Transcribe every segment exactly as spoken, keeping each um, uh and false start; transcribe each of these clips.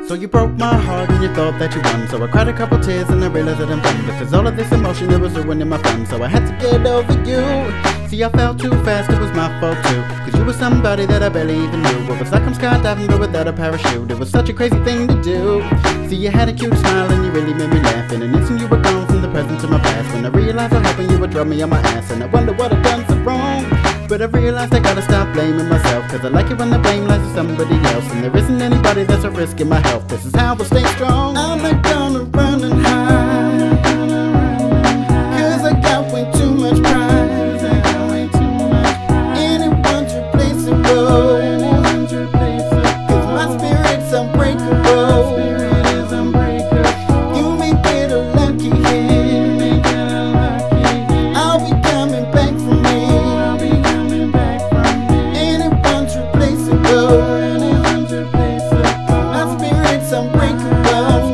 So you broke my heart and you thought that you won. So I cried a couple tears and I realized that I'm done, because all of this emotion, it was ruining my fun. So I had to get over you. See, I fell too fast, it was my fault too, cause you were somebody that I barely even knew. It was like I'm skydiving but without a parachute. It was such a crazy thing to do. See, you had a cute smile and you really made me laugh. In an instant you were gone from the present to my past. When I realized what happened, you would drop me on my ass, and I wonder what I've done so wrong. But I realized I gotta stop blaming myself, cause I like it when the blame lies with somebody else, and there isn't anybody that's a risk in my health. This is how I stay strong. I'm not gonna run and hide, cause I got way too much pride. Anyone's replaceable, cause my spirit's unbreakable. You may get a lucky hit, I'll be coming back from me. Anyone's replaceable, my spirit's unbreakable.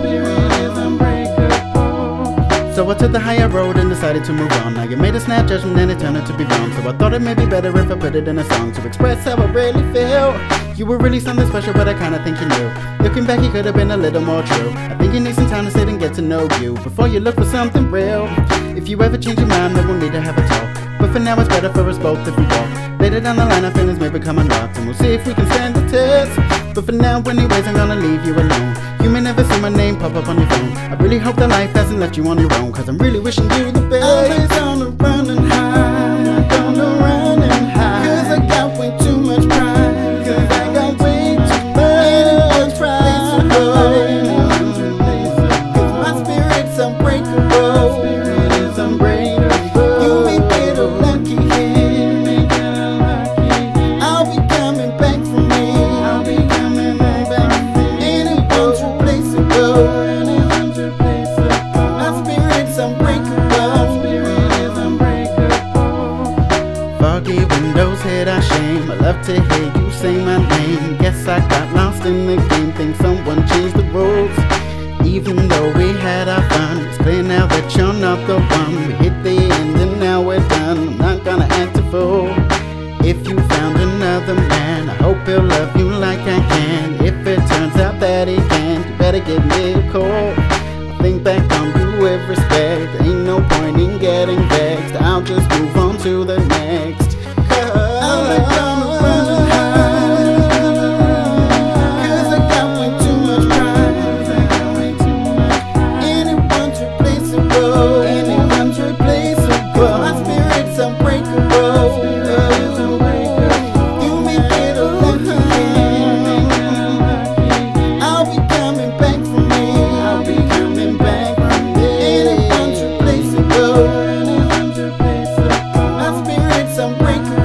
So I took the higher road and decided to move on. Now you made a snap judgment and it turned out to be wrong. So I thought it may be better if I put it in a song to express how I really feel. You were really something special, but I kinda think you knew. Looking back, you could have been a little more true. I think you need some time to sit and get to know you before you look for something real. If you ever change your mind, then we'll need to have a talk. But for now it's better for us both if we walk. Later down the line our feelings may become unlocked, and we'll see if we can stand the test. But for now anyways, I'm gonna leave you alone. You may never see my name pop up on your phone. I really hope that life hasn't left you on your own, cause I'm really wishing you the best. I'm gonna run and hide, I'm gonna run and hide, cause I got way too much pride. Cause I got way too much pride. Cause my spirit's unbreakable. Spirit is unbreakable. You may get a lucky hit, I'll be coming back from me. I'll be coming back from me. Anyone's replaceable, anyone's replaceable. My spirit's unbreakable. Spirit is unbreakable. Foggy windows hid our shame. I love to hear you say my name. Guess I got lost in the game. Think someone changed the rules. Even though we had our fun, it's clear now that you're not the one. We hit the end and now we're done. I'm not gonna act a fool. If you found another man, I hope he'll love you like I can. If it turns out that he can't, you better give me a call. I think back on you with respect. Ain't no point in getting vexed. I'll just move on to the next. I'm not gonna run and hide, cause I got way too much pride. Anyone's replaceable, anyone's replaceable. My spirit's unbreakable. You may get a lucky hit, I'll be coming back from me. I'll be coming back from me. Anyone's replaceable, anyone's replaceable. My spirit's unbreakable.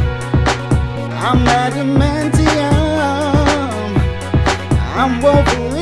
I'm adamantium, I'm woven